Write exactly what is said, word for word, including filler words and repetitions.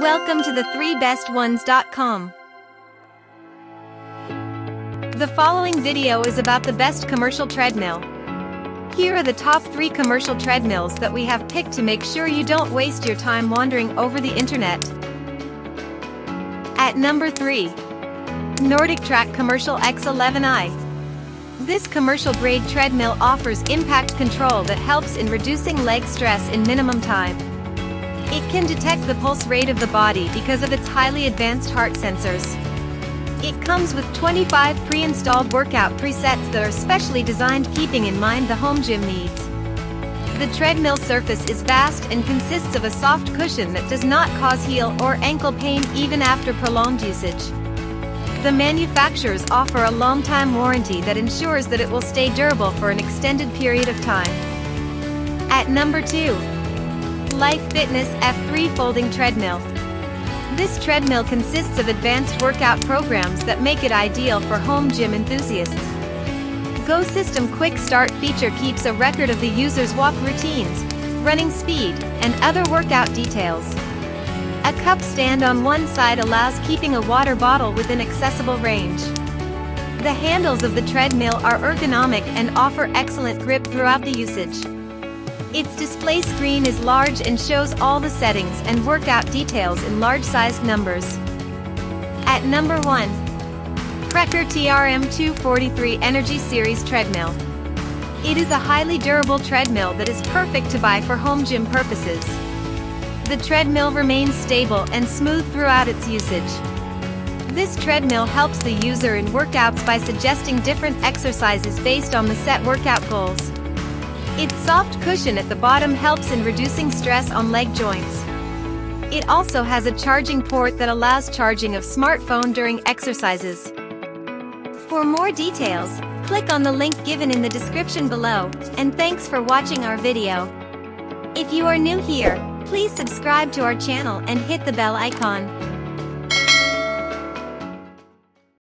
Welcome to the three best ones dot com. The following video is about the best commercial treadmill. Here are the top three commercial treadmills that we have picked to make sure you don't waste your time wandering over the internet. At number three. NordicTrack Commercial X eleven i. This commercial-grade treadmill offers impact control that helps in reducing leg stress in minimum time. It can detect the pulse rate of the body because of its highly advanced heart sensors. It comes with twenty-five pre-installed workout presets that are specially designed keeping in mind the home gym needs. The treadmill surface is vast and consists of a soft cushion that does not cause heel or ankle pain even after prolonged usage. The manufacturers offer a long-time warranty that ensures that it will stay durable for an extended period of time. At number two. Life Fitness F three Folding Treadmill. This treadmill consists of advanced workout programs that make it ideal for home gym enthusiasts. Go System Quick Start feature keeps a record of the user's walk routines, running speed, and other workout details. A cup stand on one side allows keeping a water bottle within accessible range. The handles of the treadmill are ergonomic and offer excellent grip throughout the usage. Its display screen is large and shows all the settings and workout details in large-sized numbers. At number one. Precor T R M two forty-three Energy Series Treadmill. It is a highly durable treadmill that is perfect to buy for home gym purposes. The treadmill remains stable and smooth throughout its usage. This treadmill helps the user in workouts by suggesting different exercises based on the set workout goals. Its soft cushion at the bottom helps in reducing stress on leg joints. It also has a charging port that allows charging of smartphone during exercises. For more details, click on the link given in the description below, and thanks for watching our video. If you are new here, please subscribe to our channel and hit the bell icon.